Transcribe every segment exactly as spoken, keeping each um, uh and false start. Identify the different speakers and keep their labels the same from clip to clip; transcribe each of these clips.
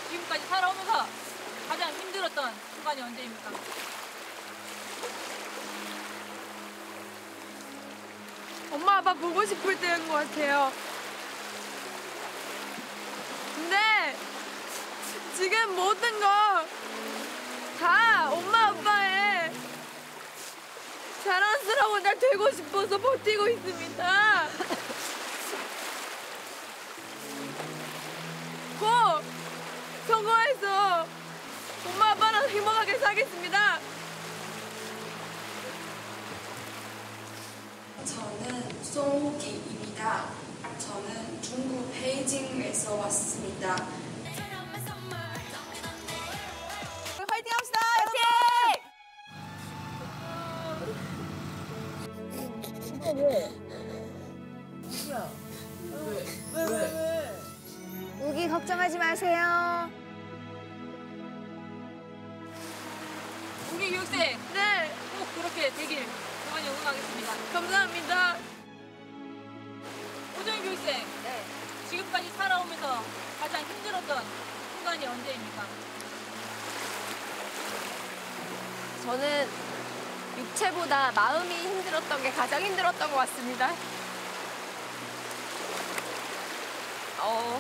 Speaker 1: 지금까지 살아오면서 가장 힘들었던 순간이 언제입니까?
Speaker 2: 엄마 아빠 보고 싶을 때인 것 같아요. 근데 지금 모든 거 다 엄마 아빠의 자랑스러운 날 되고 싶어서 버티고 있습니다. 꼭 성공해서 엄마 아빠랑 행복하게 살겠습니다.
Speaker 3: 저는 송호기입니다. 저는 중국 베이징에서 왔습니다.
Speaker 2: 화이팅 합시다, 여러분!
Speaker 4: 왜? 누구야? 왜? 왜? 왜? 왜?
Speaker 5: 우기 걱정하지 마세요.
Speaker 1: 우기 교육생
Speaker 2: 네,
Speaker 1: 꼭 그렇게 되길 정말 응원하겠습니다.
Speaker 2: 감사합니다.
Speaker 1: 호정 교육생,
Speaker 5: 네.
Speaker 1: 지금까지 살아오면서 가장 힘들었던 순간이 언제입니까?
Speaker 5: 저는 육체보다 마음이 힘들었던 게 가장 힘들었던 것 같습니다. 어,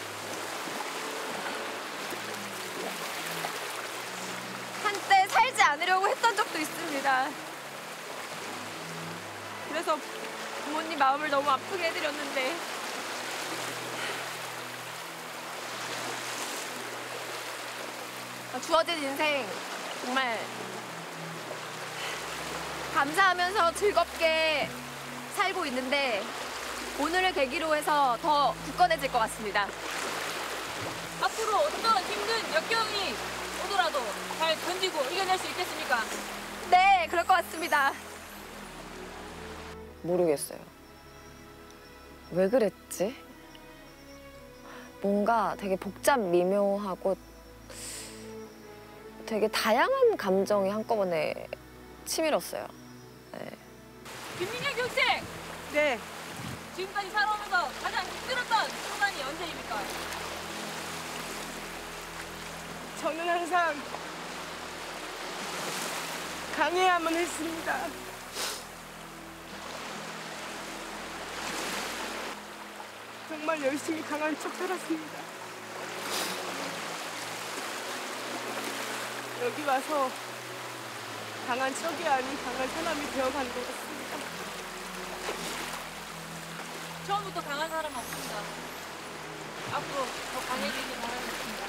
Speaker 5: 한때 살지 않으려고 했던 적도 있습니다. 그래서 부모님 마음을 너무 아프게 해드렸는데 주어진 인생 정말 감사하면서 즐겁게 살고 있는데 오늘을 계기로 해서 더 굳건해질 것 같습니다.
Speaker 1: 앞으로 어떤 힘든 역경이 오더라도 잘 견디고 이겨낼 수 있겠습니까?
Speaker 5: 네, 그럴 것 같습니다.
Speaker 6: 모르겠어요. 왜 그랬지? 뭔가 되게 복잡 미묘하고 되게 다양한 감정이 한꺼번에 치밀었어요. 네.
Speaker 1: 김민경 교육생!
Speaker 2: 네,
Speaker 1: 지금까지 살아오면서 가장 힘들었던 순간이 언제입니까?
Speaker 2: 저는 항상 강해야만 했습니다. 정말 열심히 강한 척 살았습니다. 여기 와서 강한 척이 아닌 강한 사람이 되어간 것 같습니다.
Speaker 1: 처음부터 강한 사람은 없습니다. 앞으로 더 강해지길 바라겠습니다.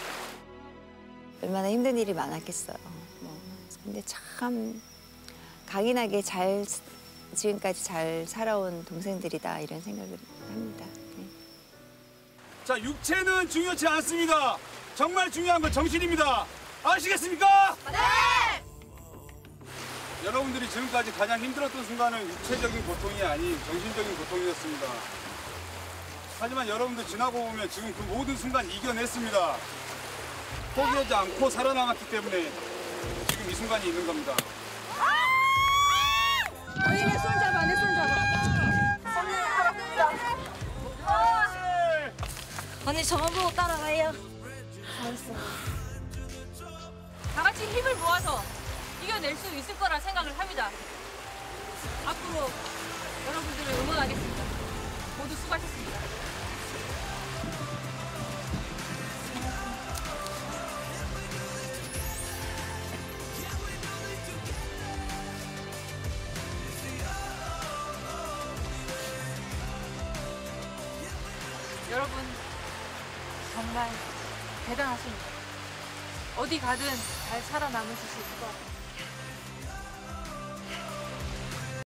Speaker 7: 얼마나 힘든 일이 많았겠어요. 뭐. 근데 참 강인하게 잘 지금까지 잘 살아온 동생들이다 이런 생각을 합니다. 네.
Speaker 8: 자, 육체는 중요치 않습니다. 정말 중요한 건 정신입니다. 아시겠습니까?
Speaker 5: 네!
Speaker 8: 여러분들이 지금까지 가장 힘들었던 순간은 육체적인 고통이 아닌 정신적인 고통이었습니다. 하지만 여러분들 지나고 보면 지금 그 모든 순간 이겨냈습니다. 포기하지 않고 살아남았기 때문에 지금 이 순간이 있는 겁니다.
Speaker 2: 언니네 손 잡아, 내 손 잡아.
Speaker 1: 언니 저만 보고 따라가요. 다 같이 힘을 모아서 이겨낼 수 있을 거라 생각을 합니다. 앞으로 여러분들을 응원하겠습니다. 모두 수고하셨습니다. 여러분 정말 대단하십니다. 어디 가든 잘 살아남으실 수 있을 것 같아요.